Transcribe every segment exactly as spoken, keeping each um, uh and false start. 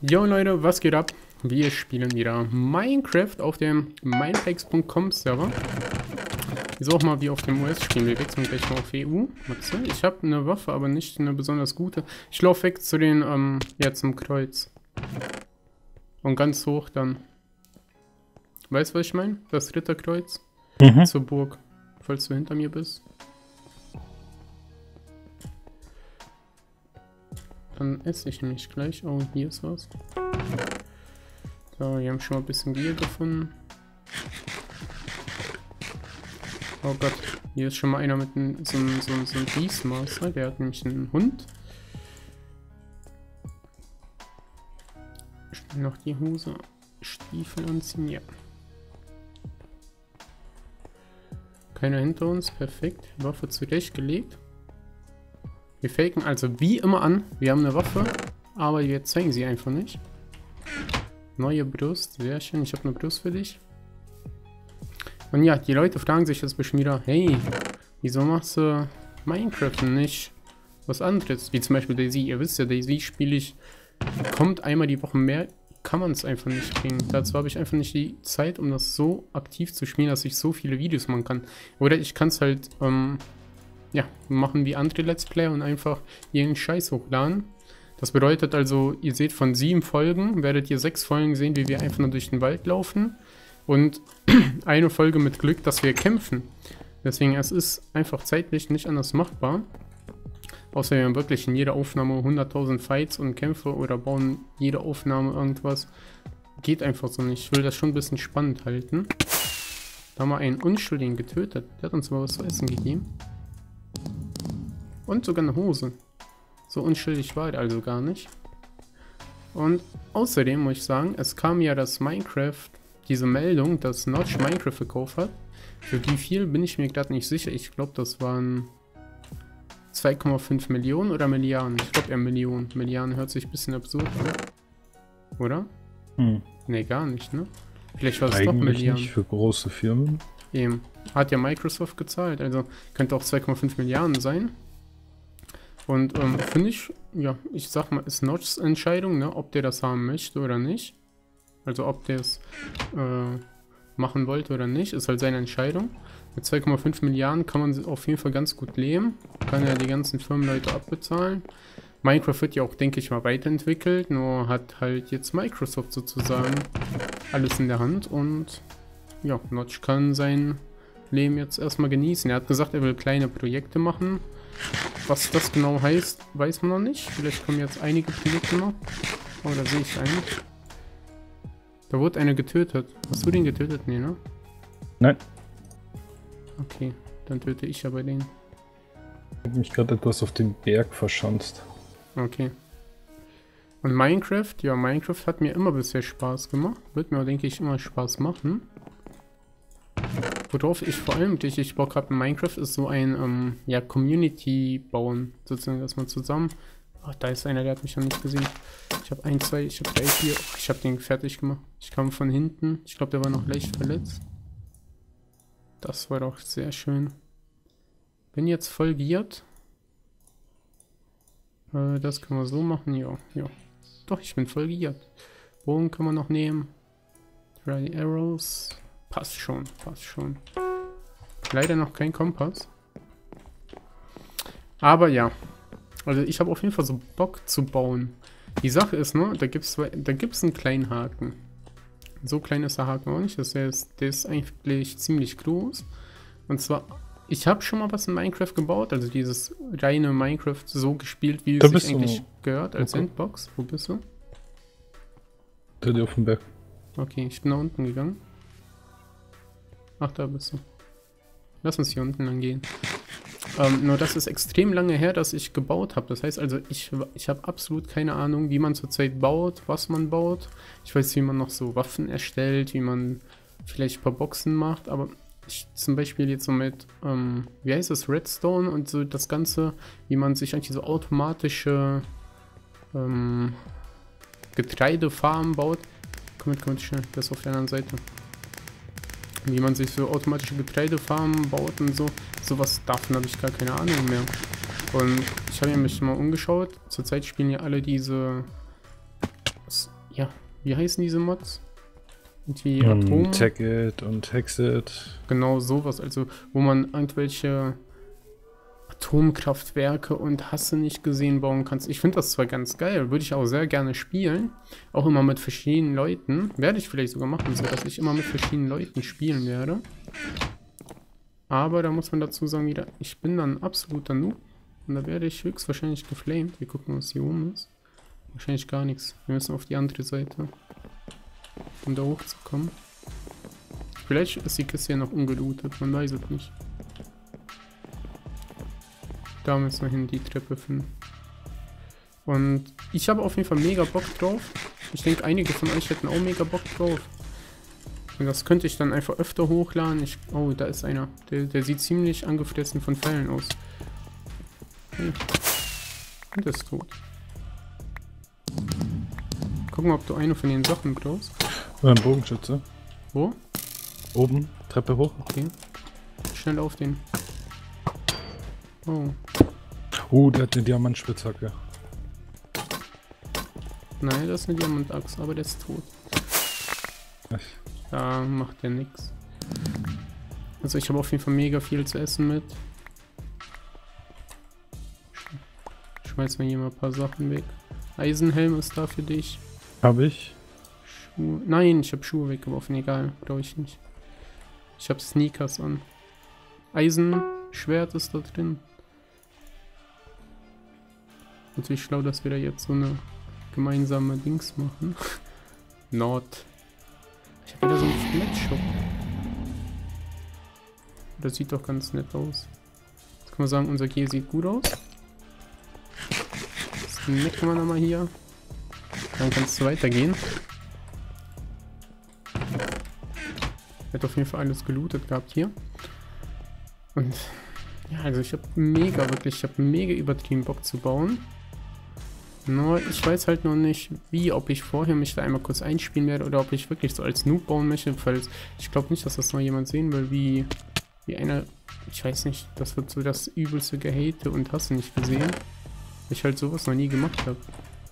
Jo Leute, was geht ab? Wir spielen wieder Minecraft auf dem mineplex punkt com Server. Wieso auch mal wie auf dem O S spielen. Wir wechseln gleich mal auf E U. Ich habe eine Waffe, aber nicht eine besonders gute. Ich laufe weg zu den, ähm, ja, zum Kreuz. Und ganz hoch dann. Weißt du, was ich meine? Das Ritterkreuz. Mhm. Zur Burg. Falls du hinter mir bist. Dann esse ich nämlich gleich. Oh, hier ist was. So, wir haben schon mal ein bisschen Gier gefunden. Oh Gott, hier ist schon mal einer mit einem, so einem so, so Beastmaster. Der hat nämlich einen Hund. Schnell noch die Hose, Stiefel anziehen, ja. Keiner hinter uns, perfekt. Waffe zurechtgelegt. Wir faken also wie immer an. Wir haben eine Waffe, aber wir zeigen sie einfach nicht. Neue Brust, sehr schön. Ich habe eine Brust für dich. Und ja, die Leute fragen sich jetzt bestimmt wieder, hey, wieso machst du Minecraft und nicht was anderes? Wie zum Beispiel Daisy. Ihr wisst ja, Daisy spiele ich, kommt einmal die Woche mehr, kann man es einfach nicht kriegen. Dazu habe ich einfach nicht die Zeit, um das so aktiv zu spielen, dass ich so viele Videos machen kann. Oder ich kann es halt, ähm, ja, machen wie andere Let's Player und einfach ihren Scheiß hochladen. Das bedeutet also, ihr seht von sieben Folgen, werdet ihr sechs Folgen sehen, wie wir einfach nur durch den Wald laufen. Und eine Folge mit Glück, dass wir kämpfen. Deswegen, es ist einfach zeitlich nicht anders machbar. Außer wir haben wirklich in jeder Aufnahme hunderttausend Fights und Kämpfe oder bauen jede Aufnahme irgendwas. Geht einfach so nicht. Ich will das schon ein bisschen spannend halten. Da haben wir einen Unschuldigen getötet. Der hat uns mal was zu essen gegeben. Und sogar eine Hose. So unschuldig war er also gar nicht. Und außerdem muss ich sagen, es kam ja das Minecraft, diese Meldung, dass Notch Minecraft verkauft hat. Für wie viel bin ich mir gerade nicht sicher. Ich glaube, das waren zwei Komma fünf Millionen oder Milliarden. Ich glaube eher Millionen. Milliarden hört sich ein bisschen absurd an. Oder? Hm. Ne, gar nicht, ne? Vielleicht war es Eigentlich doch Milliarden. nicht für große Firmen. Eben. Hat ja Microsoft gezahlt. Also könnte auch zwei Komma fünf Milliarden sein. Und ähm, finde ich, ja, ich sag mal, ist Notchs Entscheidung, ne, ob der das haben möchte oder nicht. Also ob der es äh, machen wollte oder nicht, ist halt seine Entscheidung. Mit zwei Komma fünf Milliarden kann man auf jeden Fall ganz gut leben. Kann ja die ganzen Firmenleute abbezahlen. Minecraft wird ja auch, denke ich mal, weiterentwickelt. Nur hat halt jetzt Microsoft sozusagen alles in der Hand. Und ja, Notch kann sein Leben jetzt erstmal genießen. Er hat gesagt, er will kleine Projekte machen. Was das genau heißt, weiß man noch nicht. Vielleicht kommen jetzt einige Projekte noch. Oh, da sehe ich einen. Da wurde einer getötet. Hast du den getötet? Nee, ne? Nein. Okay, dann töte ich aber den. Ich habe mich gerade etwas auf dem Berg verschanzt. Okay. Und Minecraft? Ja, Minecraft hat mir immer bisher Spaß gemacht. Wird mir, denke ich, immer Spaß machen. Worauf ich vor allem richtig Bock habe in Minecraft ist so ein, ähm, ja, Community bauen. Sozusagen, dass man zusammen... Oh, da ist einer, der hat mich noch nicht gesehen. Ich habe ein, zwei, ich habe drei, vier. Oh, ich habe den fertig gemacht. Ich kam von hinten. Ich glaube, der war noch leicht verletzt. Das war doch sehr schön. Bin jetzt voll giert. Äh, das können wir so machen. Ja, ja. Doch, ich bin voll giert. Bogen kann man noch nehmen. Ready Arrows. Passt schon, passt schon. Leider noch kein Kompass. Aber ja. Also ich habe auf jeden Fall so Bock zu bauen. Die Sache ist, ne, da gibt es da gibt's einen kleinen Haken. So klein ist der Haken auch nicht. Das heißt, der ist eigentlich ziemlich groß. Und zwar, ich habe schon mal was in Minecraft gebaut. Also dieses reine Minecraft so gespielt, wie es sich eigentlich gehört, als okay. Sandbox. Wo bist du? Da dir auf dem Berg. Okay, ich bin nach unten gegangen. Ach, da bist du. Lass uns hier unten lang gehen. Ähm, nur das ist extrem lange her, dass ich gebaut habe. Das heißt also, ich, ich habe absolut keine Ahnung, wie man zurzeit baut, was man baut. Ich weiß, wie man noch so Waffen erstellt, wie man vielleicht ein paar Boxen macht. Aber ich zum Beispiel jetzt so mit, ähm, wie heißt das, Redstone und so das Ganze, wie man sich eigentlich so automatische ähm, Getreidefarmen baut. Komm mit, komm mit, schnell, das ist auf der anderen Seite. Wie man sich so automatische Getreidefarmen baut und so. Sowas, davon habe ich gar keine Ahnung mehr. Und ich habe mich mal umgeschaut. Zurzeit spielen ja alle diese ja, wie heißen diese Mods? Die Und Atom... Tag It und Hexit. Genau sowas, also wo man irgendwelche Atomkraftwerke und hast du nicht gesehen bauen kannst. Ich finde das zwar ganz geil, würde ich auch sehr gerne spielen, auch immer mit verschiedenen Leuten. Werde ich vielleicht sogar machen, so dass ich immer mit verschiedenen Leuten spielen werde. Aber da muss man dazu sagen wieder, ich bin dann ein absoluter Noob und da werde ich höchstwahrscheinlich geflamed. Wir gucken, was hier oben ist. Wahrscheinlich gar nichts. Wir müssen auf die andere Seite, um da hochzukommen. Vielleicht ist die Kiste ja noch ungelootet, man weiß es nicht. Da müssen wir hin, die Treppe finden. Und ich habe auf jeden Fall mega Bock drauf. Ich denke, einige von euch hätten auch mega Bock drauf. Und das könnte ich dann einfach öfter hochladen. Ich, oh, da ist einer. Der, der sieht ziemlich angefressen von Fällen aus. Hey. Und ist tot. Guck mal, ob du eine von den Sachen brauchst. Ein Bogenschütze. Wo? Oben, Treppe hoch. Okay. Schnell auf den. Oh. Oh, der hat eine Diamantspitzhacke. Nein, das ist eine Diamantachse, aber der ist tot. Ach. Da macht der nix. Also ich habe auf jeden Fall mega viel zu essen mit. Ich schmeiß mal hier mal ein paar Sachen weg. Eisenhelm ist da für dich. Habe ich? Schuhe. Nein, ich habe Schuhe weggeworfen, egal, brauche ich nicht. Ich habe Sneakers an. Eisenschwert ist da drin. Natürlich schlau, dass wir da jetzt so eine gemeinsame Dings machen. Nord. Ich habe wieder so einen Flatshop. Das sieht doch ganz nett aus. Jetzt kann man sagen, unser G sieht gut aus. Das necken wir nochmal hier. Dann kann es weitergehen. Wird auf jeden Fall alles gelootet gehabt hier. Und ja, also ich habe mega, wirklich, ich habe mega übertrieben Bock zu bauen. Nur, ich weiß halt noch nicht, wie, ob ich vorher mich da einmal kurz einspielen werde oder ob ich wirklich so als Noob bauen möchte, weil ich glaube nicht, dass das noch jemand sehen will, wie, wie einer, ich weiß nicht, das wird so das übelste Gehate und hast du nicht gesehen, weil ich halt sowas noch nie gemacht habe.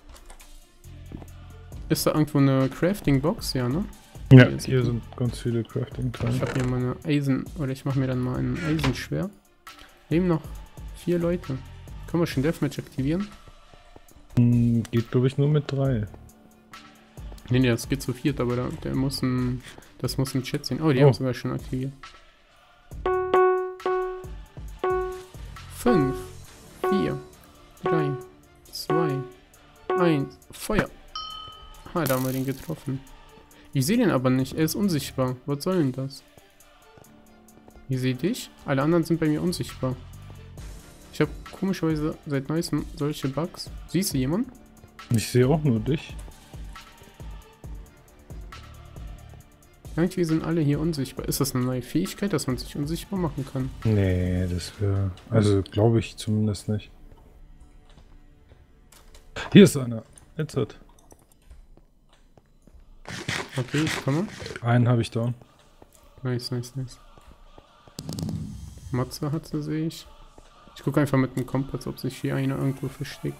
Ist da irgendwo eine Crafting-Box? Ja, ne? Ja, hier, hier sind ganz viele Crafting dran. Ich habe hier mal eine Eisen, oder ich mache mir dann mal ein Eisenschwert. Leben noch vier Leute. Können wir schon Deathmatch aktivieren? Geht, glaube ich, nur mit drei. Ne, ne, das geht zu viert, aber da, der muss ein, das muss ein Chat sehen. Oh, die Oh. haben sogar schon aktiviert. Fünf, vier, drei, zwei, eins, Feuer. Ah, da haben wir den getroffen. Ich sehe den aber nicht, er ist unsichtbar. Was soll denn das? Ich sehe dich, alle anderen sind bei mir unsichtbar. Ich habe komischerweise seit neuestem solche Bugs. Siehst du jemanden? Ich sehe auch nur dich. Irgendwie sind alle hier unsichtbar. Ist das eine neue Fähigkeit, dass man sich unsichtbar machen kann? Nee, das wäre... Also, glaube ich zumindest nicht. Hier ist einer. Jetzt hat. Okay, ich komme. Einen habe ich down. Nice, nice, nice. Matze hat sie, sehe ich. Ich gucke einfach mit dem Kompass, ob sich hier einer irgendwo versteckt.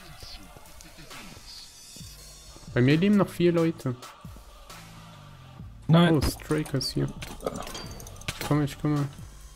Bei mir leben noch vier Leute. Nein. Oh, Straker ist hier. Ich komme, ich komme.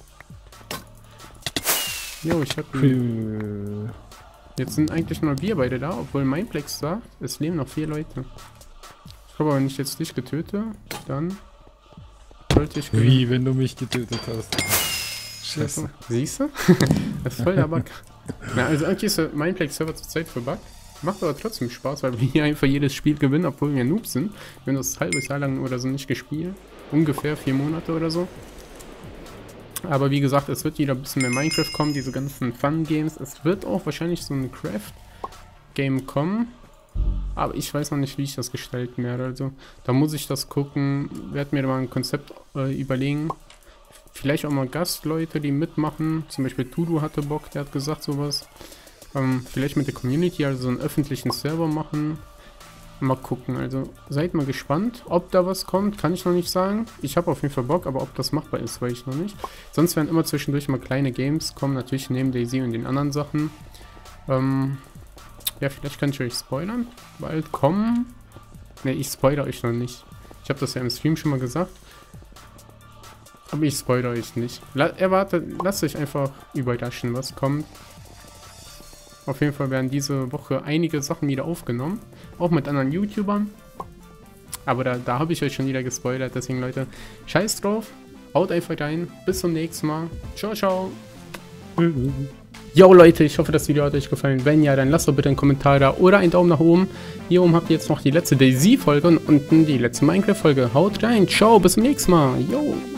Jo, ich hab ihn. Jetzt sind eigentlich nur wir beide da, obwohl mein Plex sagt, es leben noch vier Leute. Ich glaube aber, wenn ich jetzt dich getöte, dann sollte ich... Wie, wenn du mich getötet hast? Scheiße. Siehst du? Das ist voll der Bug. Na, also eigentlich ist der Mindplex-Server zurzeit für Bug. Macht aber trotzdem Spaß, weil wir hier einfach jedes Spiel gewinnen, obwohl wir Noobs sind. Wir haben das ein halbes Jahr lang oder so nicht gespielt. Ungefähr vier Monate oder so. Aber wie gesagt, es wird wieder ein bisschen mehr Minecraft kommen, diese ganzen Fun-Games. Es wird auch wahrscheinlich so ein Craft-Game kommen. Aber ich weiß noch nicht, wie ich das gestalten werde. Also da muss ich das gucken, werde mir mal ein Konzept äh, überlegen. Vielleicht auch mal Gastleute, die mitmachen. Zum Beispiel Tudu hatte Bock, der hat gesagt sowas. Ähm, vielleicht mit der Community, also so einen öffentlichen Server machen. Mal gucken, also seid mal gespannt, ob da was kommt, kann ich noch nicht sagen. Ich habe auf jeden Fall Bock, aber ob das machbar ist, weiß ich noch nicht. Sonst werden immer zwischendurch mal kleine Games kommen, natürlich neben DayZ und den anderen Sachen. Ähm, ja, vielleicht kann ich euch spoilern. Bald kommen Ne, ich spoilere euch noch nicht. Ich habe das ja im Stream schon mal gesagt. Aber ich spoilere euch nicht. La erwartet, lasst euch einfach überraschen, was kommt. Auf jeden Fall werden diese Woche einige Sachen wieder aufgenommen. Auch mit anderen YouTubern. Aber da, da habe ich euch schon wieder gespoilert. Deswegen, Leute, scheiß drauf. Haut einfach rein. Bis zum nächsten Mal. Ciao, ciao. Yo, Leute, ich hoffe, das Video hat euch gefallen. Wenn ja, dann lasst doch bitte einen Kommentar da oder einen Daumen nach oben. Hier oben habt ihr jetzt noch die letzte DayZ-Folge und unten die letzte Minecraft-Folge. Haut rein. Ciao, bis zum nächsten Mal. Yo.